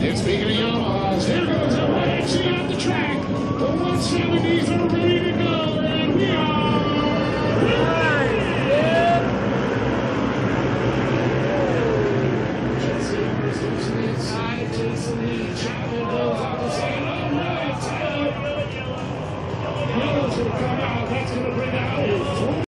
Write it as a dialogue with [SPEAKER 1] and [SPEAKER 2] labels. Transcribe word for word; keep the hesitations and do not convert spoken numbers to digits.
[SPEAKER 1] And speaking of Yamahas, there goes our action on the track. The one seventies are ready to go, and we are